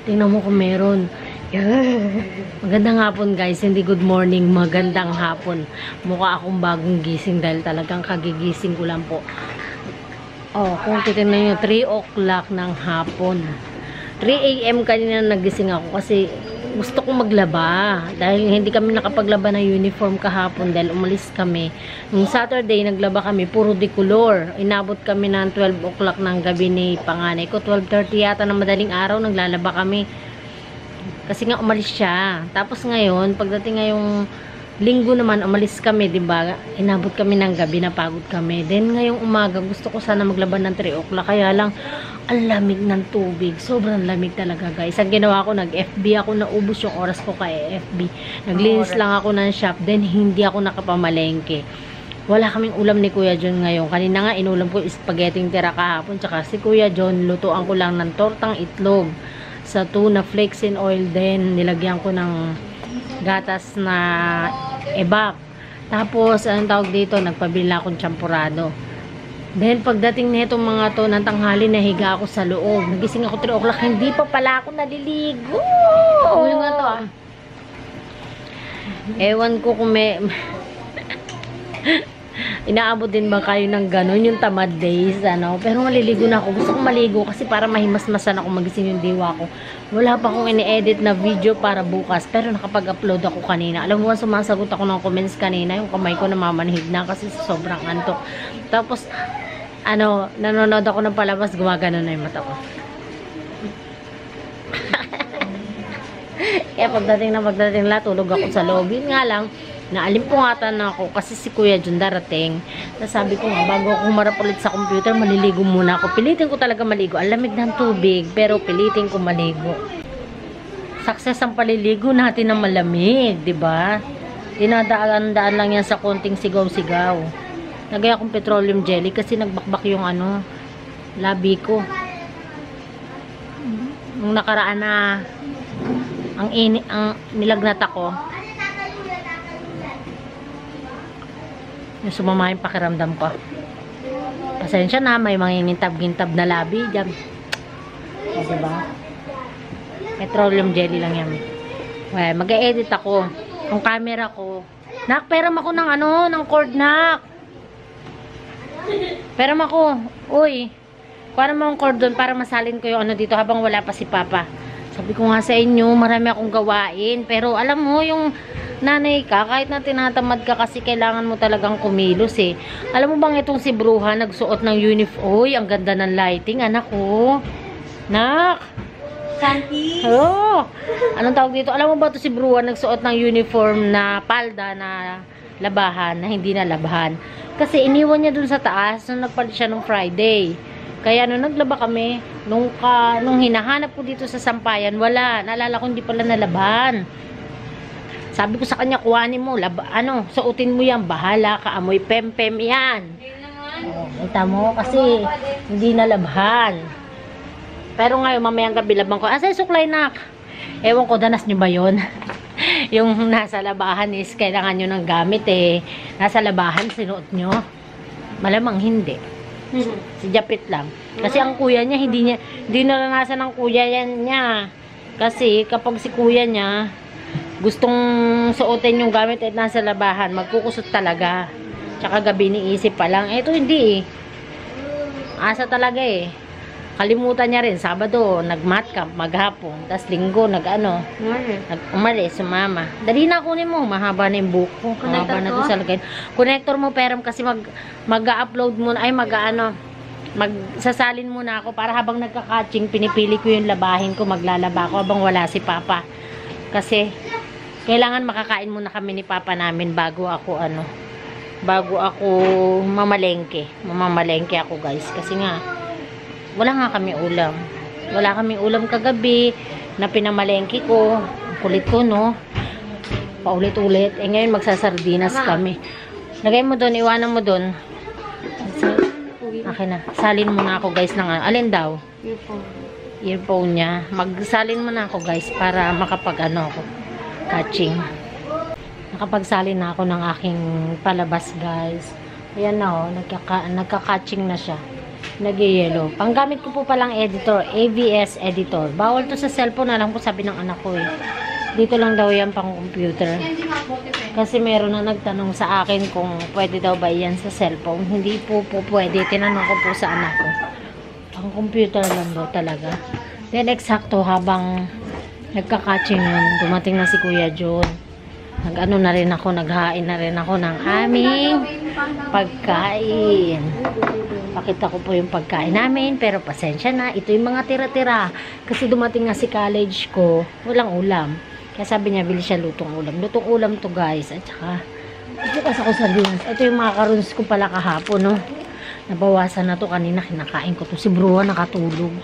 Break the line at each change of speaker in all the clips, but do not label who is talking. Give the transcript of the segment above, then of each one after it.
Tingnan mo kung meron. Magandang hapon guys, hindi good morning, magandang hapon. Mukha akong bagong gising dahil talagang kagigising ko lang po. Oh, kung titignan nyo, 3 o'clock ng hapon. 3 AM kanina nagising ako kasi gusto kong maglaba. Dahil hindi kami nakapaglaba ng uniform kahapon dahil umalis kami. Nung Saturday, naglaba kami, puro decolor. Inabot kami ng 12 o'clock ng gabi ni panganay ko. 12:30 yata ng madaling araw, naglalaba kami. Kasi nga umalis siya. Tapos ngayon, pagdating ngayong linggo naman, umalis kami, diba? Inabot kami ng gabi, napagod kami. Then ngayong umaga, gusto ko sana maglaban ng 3 o'clock. Kaya lang, ang lamig ng tubig. Sobrang lamig talaga, guys. Ang ginawa ko, nag-FB ako, naubos yung oras ko kay FB. Naglinis lang ako ng shop, then hindi ako nakapamalengke. Wala kaming ulam ni Kuya John ngayon. Kanina nga, inulam ko spaghetti tira kahapon. Tsaka si Kuya John, lutuan ko lang ng tortang itlog sa tuna flakes in oil, then nilagyan ko ng gatas na ebak. Tapos anong tawag dito, nagpabili akong champurado. Then pagdating nito mga to ng tanghali, nahiga ako sa loob. Nagising ako 3 o'clock, hindi pa pala ako naliligo. Ano nga to ah? Ewan ko kung may inaabot din ba kayo ng gano'n, yung tamad days, ano? Pero maliligo na ako. Gusto kong maligo kasi para mahimasmasan ako magising yung diwa ko. Wala pa akong ini-edit na video para bukas. Pero nakapag-upload ako kanina. Alam mo, sumasagot ako ng comments kanina. Yung kamay ko namamanhid na kasi sobrang antok. Tapos, ano, nanonood ako ng palabas, gumagano na yung mata ko. Kaya pagdating na tulog ako sa loob. Yun nga lang, naalimpungatan na ako kasi si Kuya John darating. Nasabi ko nga, bago ako humarap ulit sa computer, maliligo muna ako. Pilitin ko talaga maligo. Ang lamig ng tubig, pero pilitin ko maligo. Success ang paliligo natin na malamig, di ba? Dinadaan-daan lang yan sa konting sigaw-sigaw. Lagay akong petroleum jelly kasi nagbakbak yung ano, labi ko. Nung nakaraan na ang nilagnat ako, yung sumama yung pakiramdam ko. Pasensya na, may mga gintab-gintab na labi dyan. O, diba? Petroleum jelly lang yan. Well, mag-e-edit ako. Ang camera ko. Nak, peram ako ng ano, ng cord, nak. Peram ako. Uy, kuha naman ang cord doon para masalin ko yung ano dito habang wala pa si Papa. Sabi ko nga sa inyo, marami akong gawain. Pero alam mo, yung nanay ka, kahit na tinatamad ka kasi kailangan mo talagang kumilos eh. Alam mo bang itong si Bruha nagsuot ng uniform? Uy, ang ganda ng lighting, anak ko. Nak!
Santi!
Oh! Anong tawag dito? Alam mo ba ito si Bruha nagsuot ng uniform na palda na labahan, na hindi na labahan? Kasi iniwan niya dun sa taas nung nagpalit siya nung Friday. Kaya nung naglaba kami, nung hinahanap ko dito sa sampayan, wala. Naalala ko hindi pala nalabahan. Sabi ko sa kanya, kuhanin mo, suotin mo yan, bahala ka, amoy pem-pem yan. Oh, kita mo, kasi hindi nalabhan. Pero ngayon, mamayang gabi labang ko, asa suklay nak? Ewan ko, danas nyo ba yun? Yung nasa labahan is, kailangan nyo ng gamit eh. Nasa labahan, sinuot nyo? Malamang hindi. Si Japit lang. Kasi ang kuya niya, hindi naranasan ng kuya niya. Kasi kapag si kuya niya, gustong suotin yung gamit at nasa labahan, magkukusot talaga. Tsaka gabi niisip pa lang. Ito hindi eh. Asa talaga eh. Kalimutan niya rin. Sabado, nag-mat camp, maghapon. Tapos linggo, umalis, sumama. Dali na kunin mo. Mahaba na yung buko. Mahaba na ito sa lagay. Connector mo, peram kasi mag-upload mo, magsasalin muna ako para habang nagka-catching, pinipili ko yung labahin ko, maglalaba ko habang wala si Papa. Kasi, kailangan makakain muna kami ni Papa namin bago ako mamalengke. Mamamalengke ako guys. Kasi nga, wala nga kami ulam. Wala kami ulam kagabi na pinamalengke ko. Kulit ko, no? Paulit-ulit. Eh ngayon magsasardinas kami. Lagay mo doon, iwanan mo doon. Okay na. Salin muna ako guys ng alin daw? Earphone niya. Magsalin muna ako guys para makapag ako. Catching. Nakapagsalin na ako ng aking palabas guys. Ayan na oh. Nagka-catching na siya. Nag-yellow. Panggamit ko po palang editor, AVS editor. Bawal to sa cellphone, alam ko sabi ng anak ko eh. Dito lang daw yan pang computer. Kasi meron na nagtanong sa akin kung pwede daw ba yan sa cellphone. Hindi po pwede. Tinanong ko po sa anak ko. Pang computer lang daw talaga. Then eksakto habang nagka-catching yun, dumating na si Kuya John. Nag-ano na rin ako, naghain na rin ako ng aming pagkain. Pakita ko po yung pagkain namin, pero pasensya na, ito yung mga tira-tira. Kasi dumating nga si college ko, walang ulam. Kaya sabi niya, bili siya lutong ulam. Lutong ulam to guys. At saka, bukas ako sa dinas. Ito yung macarons ko pala kahapon, no. Nabawasan na to kanina, kinakain ko to. Si Bruwa nakatulog.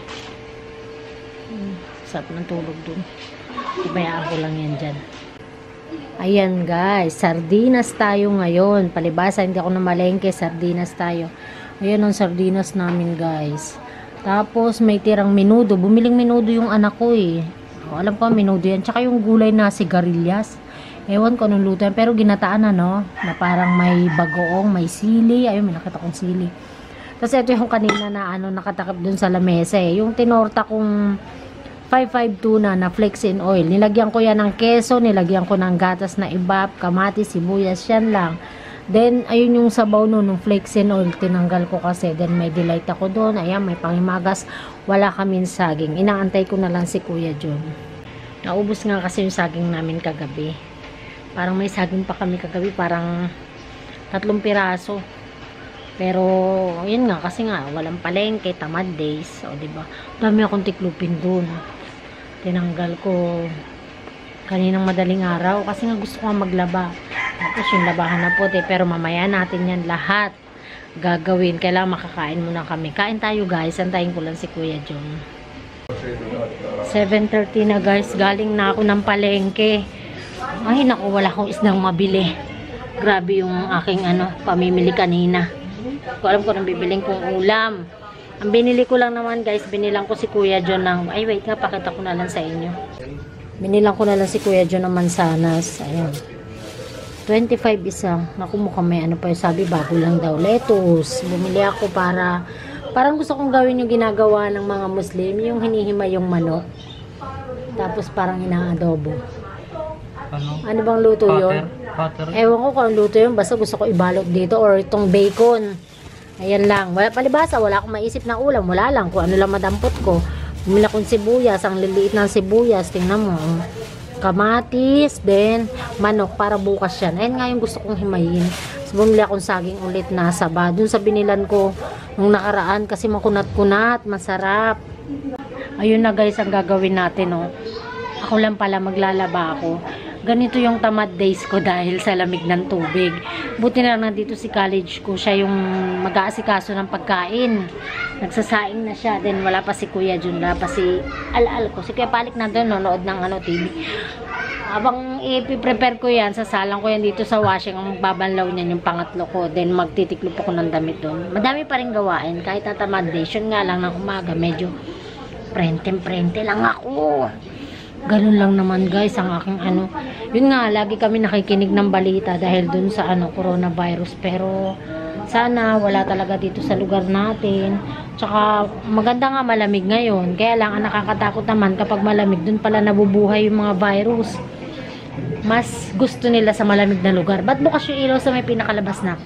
Sarap ng tulog dun. Ibayaan ko lang yan dyan. Ayan guys, sardinas tayo ngayon. Palibasa, hindi ako namalengke, sardinas tayo. Ayan ang sardinas namin guys. Tapos may tirang menudo. Bumiling menudo yung anak ko eh. Alam ko menudo yan. Tsaka yung gulay na sigarilyas. Ewan ko anong luto yan. Pero ginataan na no. Na parang may bagoong, may sili. Ayun, may nakita kong sili. Tapos ito yung kanina na nakatakip dun sa lamesa eh. Yung tinorta kong 5-5 tuna na flakes in oil. Nilagyan ko yan ng keso, nilagyan ko ng gatas na ibap, kamatis, sibuyas, yan lang. Then, ayun yung sabaw nun, ng flakes in oil, tinanggal ko kasi. Then, may delight ako doon. Ayan, may pangimagas. Wala kaming saging. Inaantay ko na lang si Kuya John. Naubos nga kasi yung saging namin kagabi. Parang may saging pa kami kagabi, parang 3 piraso. Pero, yun nga, kasi nga, walang palengke, tamad days. O, diba? Dami akong tiklupin doon. Tinanggal ko kaninang madaling araw kasi nga gusto ko maglaba. Tapos yung labahan na puti, pero mamaya natin yan lahat gagawin. Kailangan makakain muna kami. Kain tayo guys, antayin ko lang si Kuya John. 7:30 na guys, galing na ako ng palengke. Ay naku, wala akong isdang mabili. Grabe yung aking pamimili kanina. Ko alam ko nang bibiling kong ulam. Ang binili ko lang naman guys, binilang ko si Kuya John ng, ay wait nga, pakita ko na lang sa inyo. Binilang ko na lang si Kuya John ng mansanas. Ayan. 25 isa. Naku, mukhang may pa yung sabi, bago lang daw. Lettuce. Bumili ako para, parang gusto kong gawin yung ginagawa ng mga Muslim, yung hinihima yung manok. Tapos parang inaadobo. Ano bang luto yun? Ewan ko kung ang luto yun. Basta gusto ko ibalot dito or itong bacon. Ayan lang. Wala, palibasa, wala akong maisip na ulam. Wala lang kung ano lang madampot ko. Bumili akong sibuyas. Ang liliit ng sibuyas. Tingnan mo. Kamatis. Then, manok para bukas yan. Ayan nga yung gusto kong himayin. So, bumili akong saging ulit na saba. Dun sa binilan ko nung nakaraan kasi makunat-kunat. Masarap. Ayun na guys ang gagawin natin. Oh. Ako lang pala maglalaba ako. Ganito yung tamad days ko dahil sa lamig ng tubig. Buti na nandito si college ko. Siya yung mag-aasikaso ng pagkain. Nagsasaing na siya. Then wala pa si Kuya John. Wala pa si Al-Al ko. Si Kuya Palik na doon. Nanood ng TV. Habang i-prepare ko yan, sasalang ko yan dito sa washing. Ang babanlaw niyan yung pangatlo ko. Then magtitiklop ako ng damit doon. Madami pa rin gawain. Kahit na tamad days. Yun nga lang ng umaga. Medyo prente lang ako. Ganun lang naman guys ang aking yun nga, lagi kami nakikinig ng balita dahil dun sa coronavirus, pero sana wala talaga dito sa lugar natin. Tsaka maganda nga malamig ngayon, kaya lang ang nakakatakot naman kapag malamig, dun pala nabubuhay yung mga virus. Mas gusto nila sa malamig na lugar. Ba't bukas yung ilaw sa may pinakalabas na?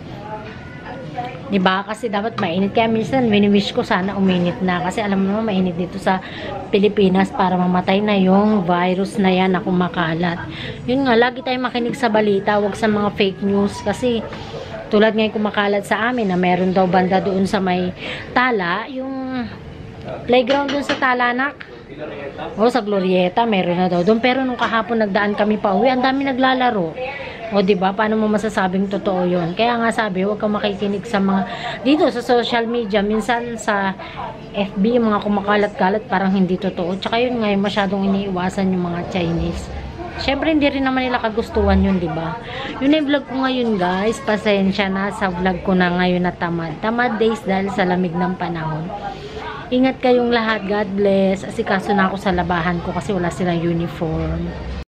Diba? Kasi dapat mainit. Kaya minsan, wini-wish ko sana uminit na. Kasi alam mo naman, mainit dito sa Pilipinas para mamatay na yung virus na yan na kumakalat. Yun nga, lagi tayong makinig sa balita. Huwag sa mga fake news. Kasi, tulad ngayon kumakalat sa amin na meron daw banda doon sa may Tala. Yung playground doon sa Talanak. O, sa Glorieta, meron na daw doon. Pero nung kahapon nagdaan kami pa uwi, ang dami naglalaro. O, diba? Paano mo masasabing totoo yun? Kaya nga sabi, huwag kang makikinig sa mga, dito sa social media, minsan sa FB, mga kumakalat-kalat, parang hindi totoo. Tsaka yun nga, masyadong iniiwasan yung mga Chinese. Siyempre, hindi rin naman nila kagustuhan yun, diba? Yun yung vlog ko ngayon, guys. Pasensya na sa vlog ko na ngayon na tamad. Tamad days dahil sa lamig ng panahon. Ingat kayong lahat. God bless. Asikaso na ako sa labahan ko kasi wala silang uniform.